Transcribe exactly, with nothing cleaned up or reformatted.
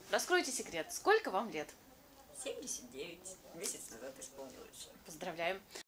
Раскройте секрет. Сколько вам лет? семьдесят девять. Месяц назад исполнилось. Поздравляем.